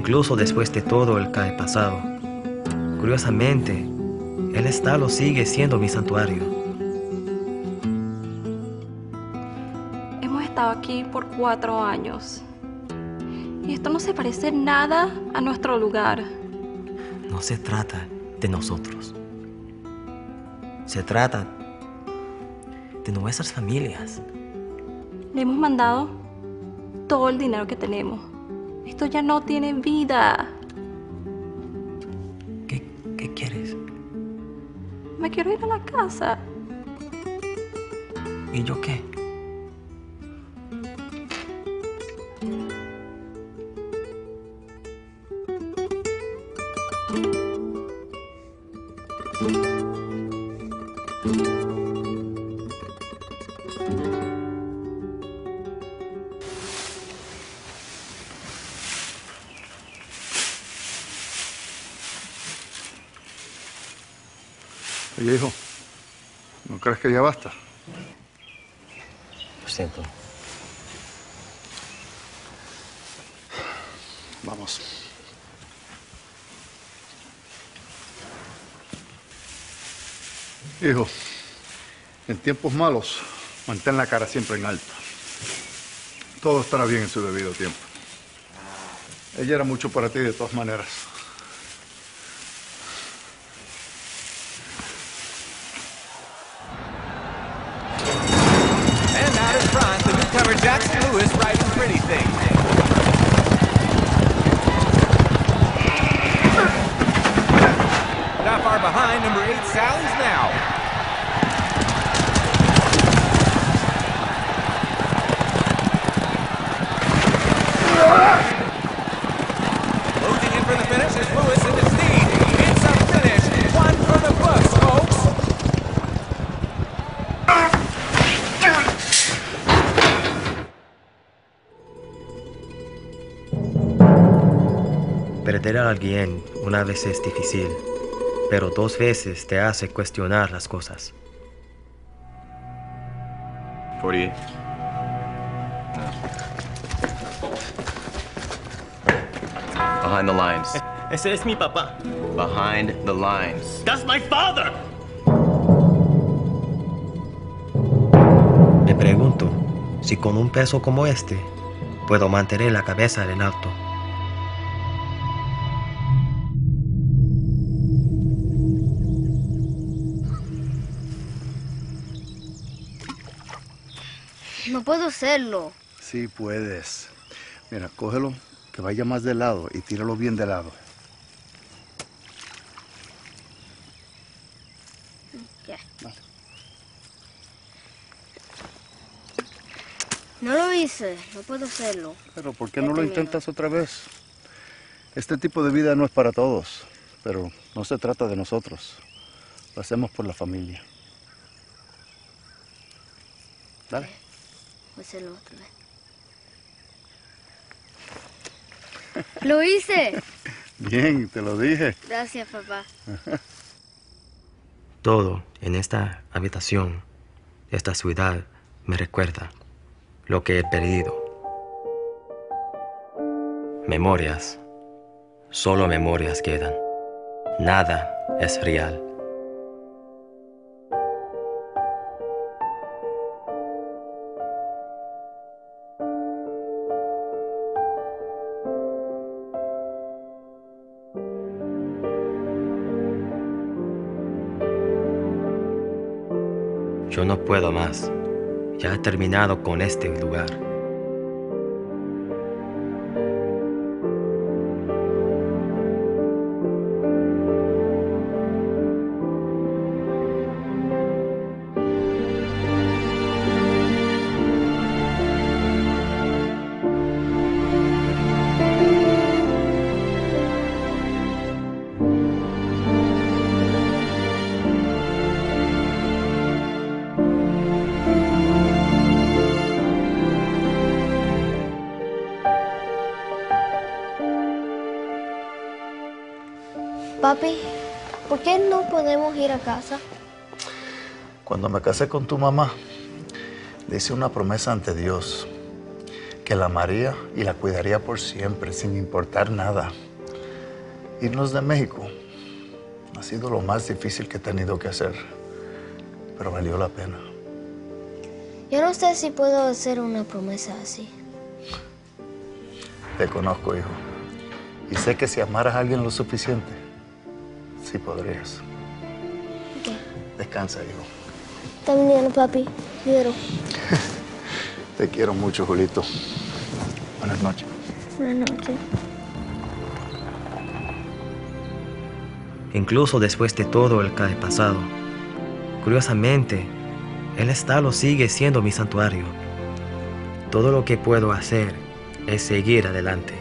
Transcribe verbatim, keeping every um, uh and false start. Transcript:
incluso después de todo el que ha pasado. Curiosamente, el estado sigue siendo mi santuario. Hemos estado aquí por cuatro años. Y esto no se parece nada a nuestro lugar. No se trata de nosotros. Se trata de nuestras familias. Le hemos mandado todo el dinero que tenemos. Esto ya no tiene vida. ¿Qué, qué quieres? Me quiero ir a la casa. ¿Y yo qué? Oye, hijo, ¿no crees que ya basta? Lo siento. Vamos. Hijo, en tiempos malos, mantén la cara siempre en alto. Todo estará bien en su debido tiempo. Ella era mucho para ti de todas maneras. And out in front, the newcomer Jackson Lewis riding Pretty Thing. Not far behind, number eight, Sally's Now. Closing in for the finish is Lewis and the Steed. It's a finish. One for the books, folks. Perder a alguien una vez es difícil, pero dos veces te hace cuestionar las cosas. forty-eight. Behind the lines. Ese es mi papá. Behind the lines. That's my father. Me pregunto si con un peso como este puedo mantener la cabeza en alto. No puedo hacerlo. Sí puedes. Mira, cógelo, que vaya más de lado y tíralo bien de lado. Ya. Vale. No lo hice, no puedo hacerlo. Pero ¿por qué no lo intentas otra vez? Este tipo de vida no es para todos, pero no se trata de nosotros. Lo hacemos por la familia. Dale. Voy a hacerlo otra vez. ¡Lo hice! Bien, te lo dije. Gracias, papá. Todo en esta habitación, esta ciudad, me recuerda lo que he perdido. Memorias, solo memorias quedan. Nada es real. Yo no puedo más. Ya he terminado con este lugar. Papi, ¿por qué no podemos ir a casa? Cuando me casé con tu mamá, le hice una promesa ante Dios, que la amaría y la cuidaría por siempre, sin importar nada. Irnos de México ha sido lo más difícil que he tenido que hacer, pero valió la pena. Yo no sé si puedo hacer una promesa así. Te conozco, hijo, y sé que si amaras a alguien lo suficiente, sí podrías. Ok. Descansa, hijo. También, papi. Quiero. Te quiero mucho, Julito. Buenas noches. Buenas noches. Incluso después de todo el que ha pasado, curiosamente, el estado sigue siendo mi santuario. Todo lo que puedo hacer es seguir adelante.